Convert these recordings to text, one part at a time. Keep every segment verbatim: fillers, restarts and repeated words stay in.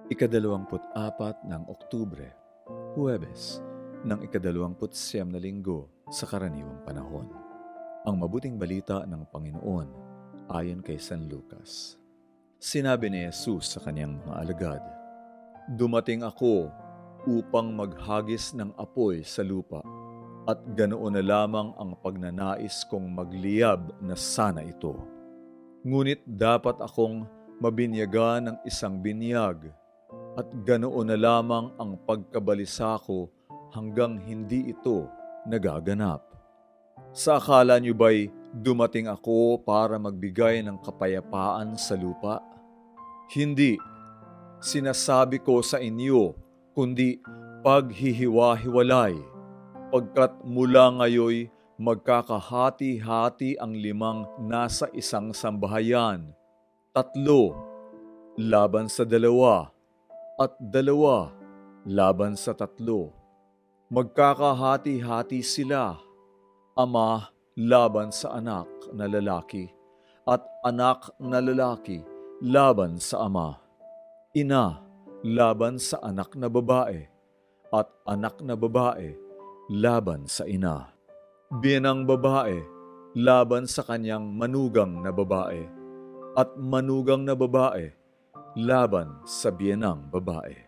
Ikadalawamput-apat ng Oktubre, Huwebes, ng ikadalawamput siyam na linggo sa karaniwang panahon. Ang mabuting balita ng Panginoon ayon kay San Lucas. Sinabi ni Jesus sa kanyang mga alagad, "Dumating ako upang maghagis ng apoy sa lupa, at ganoon na lamang ang pagnanais kong magliyab na sana ito. Ngunit dapat akong mabinyagan ng isang binyag, at ganoon na lamang ang pagkabalisa ko hanggang hindi ito nagaganap. Sa akala niyo ba'y dumating ako para magbigay ng kapayapaan sa lupa? Hindi, sinasabi ko sa inyo, kundi paghihiwa-hiwalay, pagkat mula ngayoy magkakahati-hati ang limang nasa isang sambahayan, tatlo laban sa dalawa, at dalawa laban sa tatlo. Magkakahati-hati sila, ama laban sa anak na lalaki, at anak na lalaki laban sa ama, ina laban sa anak na babae, at anak na babae laban sa ina. Biyenang babae laban sa kanyang manugang na babae, at manugang na babae laban sa biyenang babae."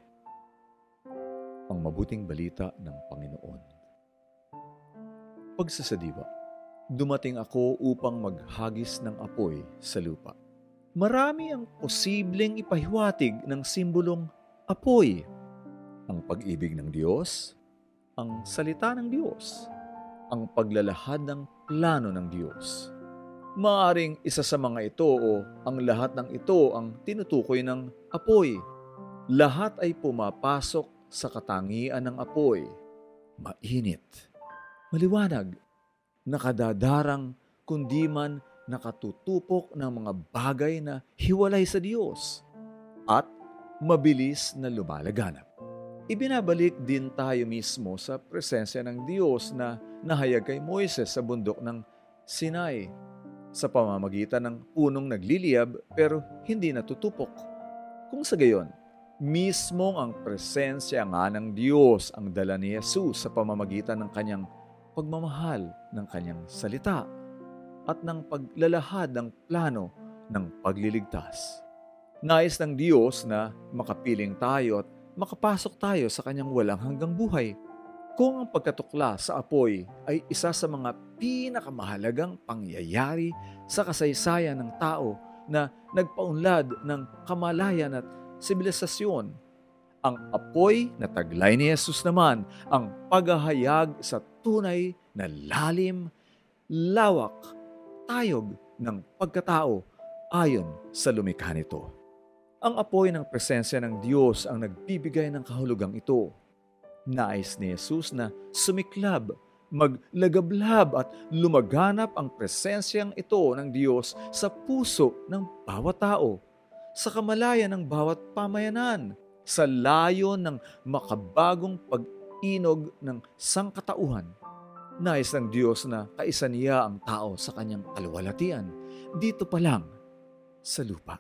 Ang mabuting balita ng Panginoon. Pagsasadiwa, dumating ako upang maghagis ng apoy sa lupa. Marami ang posibleng ipahiwatig ng simbolong apoy. Ang pag-ibig ng Diyos, ang salita ng Diyos, ang paglalahad ng plano ng Diyos. Maaring isa sa mga ito o ang lahat ng ito ang tinutukoy ng apoy. Lahat ay pumapasok sa katangian ng apoy. Mainit, maliwanag, nakadadarang, kundi man nakatutupok ng mga bagay na hiwalay sa Diyos at mabilis na lumalaganap. Ibinabalik din tayo mismo sa presensya ng Diyos na nahayag kay Moises sa bundok ng Sinai sa pamamagitan ng punong nagliliyab pero hindi natutupok. Kung sa gayon, mismong ang presensya nga ng Diyos ang dala ni Jesus sa pamamagitan ng kanyang pagmamahal ng kanyang salita at ng paglalahad ng plano ng pagliligtas. Nais ng Diyos na makapiling tayo at makapasok tayo sa kanyang walang hanggang buhay. Kung ang pagkatukla sa apoy ay isa sa mga pinakamahalagang pangyayari sa kasaysayan ng tao na nagpaunlad ng kamalayan at sibilisasyon, ang apoy na taglay ni Jesus naman ang paghahayag sa tunay na lalim, lawak, tayog ng pagkatao ayon sa lumikha nito. Ang apoy ng presensya ng Diyos ang nagbibigay ng kahulugang ito. Nais ni Jesus na sumiklab, maglagablab at lumaganap ang presensyang ito ng Diyos sa puso ng bawat tao, sa kamalayan ng bawat pamayanan, sa layo ng makabagong pag-inog ng sangkatauhan. Nais ng Diyos na kaisa niya ang tao sa kanyang kaluwalhatian, dito pa lang sa lupa.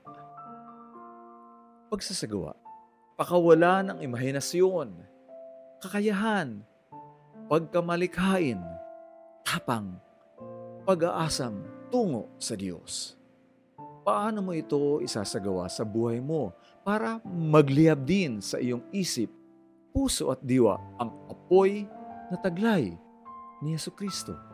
Pagsasagawa, pakawalan ng imahinasyon, kakayahan, pagkamalikhain, tapang, pag-aasam tungo sa Diyos. Paano mo ito isasagawa sa buhay mo para magliyab din sa iyong isip, puso at diwa ang apoy na taglay ni Jesucristo?